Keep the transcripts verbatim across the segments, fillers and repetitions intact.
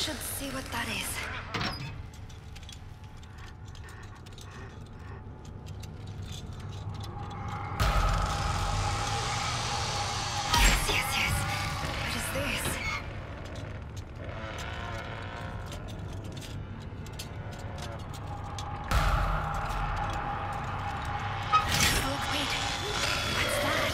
should see what that is. Yes, yes, yes. What is this? Look, wait. What's that?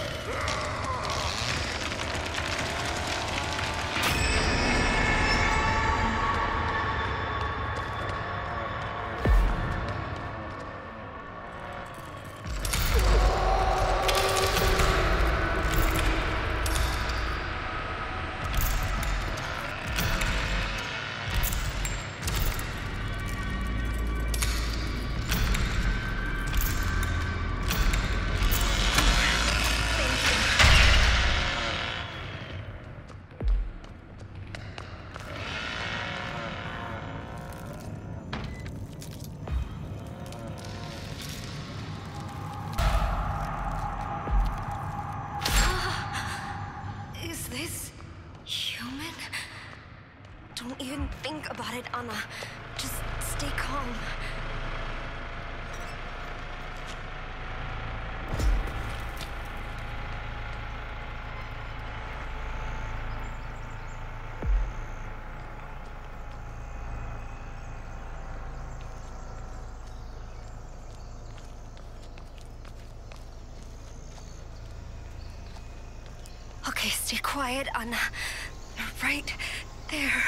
Is this human? Don't even think about it, Anna. Just stay calm. Okay, stay quiet, Anna. Right there.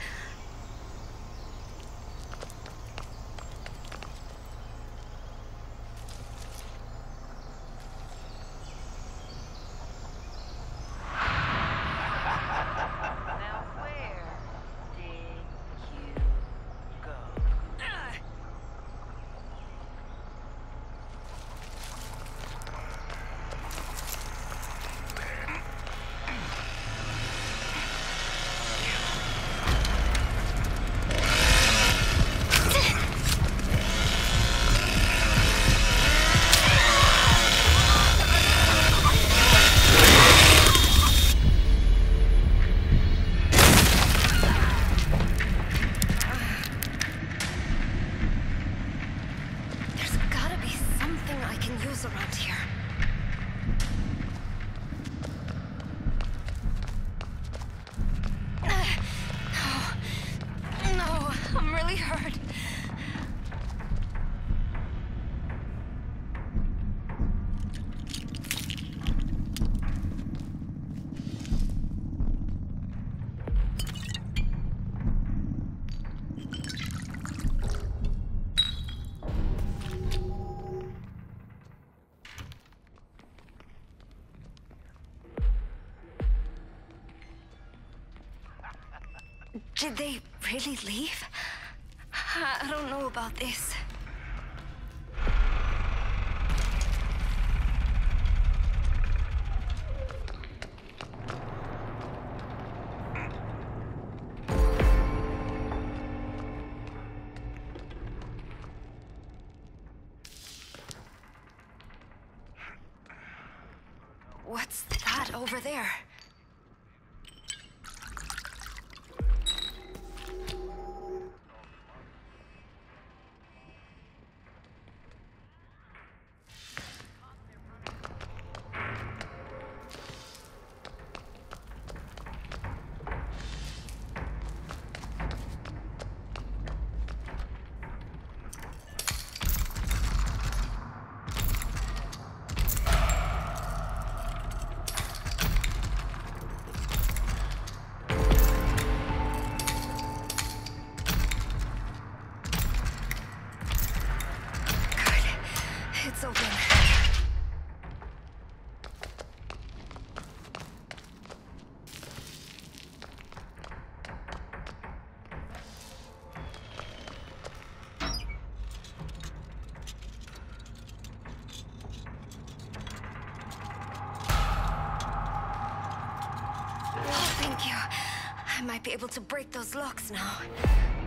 Now where did you go? There's gotta be something I can use around here. No. No, I'm really hurt. Did they really leave? I don't know about this. What's that over there? It's open. Oh, thank you. I might be able to break those locks now.